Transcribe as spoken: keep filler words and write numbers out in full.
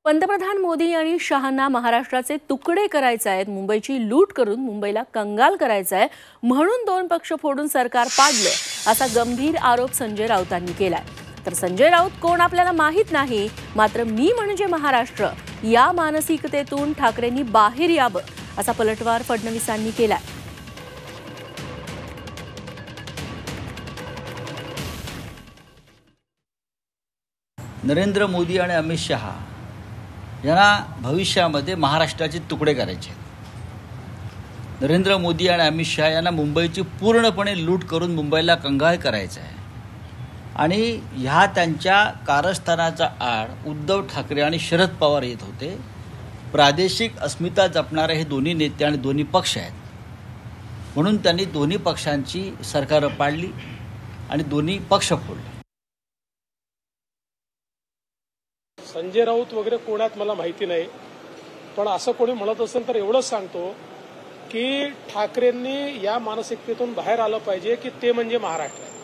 पंतप्रधान मोदी आणि शहांना महाराष्ट्राचे तुकडे करायचे आहेत, मुंबईची लूट करून मुंबईला कंगाल करायचं आहे, म्हणून दोन पक्ष फोडून सरकार पाडलं असा गंभीर आरोप संजय राऊतांनी केलाय। तर संजय राऊत कोण आपल्याला माहित नाही, मात्र मी म्हणजे महाराष्ट्र या मानसिकतेतून ठाकरेंनी बाहेर यावं असा पलटवार फडणवीसांनी केलाय। नरेंद्र मोदी आणि अमित शहा यांना भविष्यामध्ये महाराष्ट्राचे तुकडे करायचे आहेत। नरेंद्र मोदी आणि अमित शहा यांना मुंबईची पूर्णपणे लूट करून मुंबईला कंगाल करायचं आहे आणि ह्या त्यांच्या कारस्थानाचा आड उद्धव ठाकरे आणि शरद पवार येत होते। प्रादेशिक अस्मिता जपणारे हे दोन्ही नेते आणि दोन्ही पक्ष आहेत, म्हणून त्यांनी दोन्ही पक्षांची सरकारं पाडली आणि दोन्ही पक्ष फोडले। संजय राऊत वगैरे कोणात मला माहिती नाही, पण असं कोणी म्हणत असेल तर एवढंच सांगतो की ठाकरेंनी या मानसिकतेतून बाहेर आलं पाहिजे की ते म्हणजे महाराष्ट्र।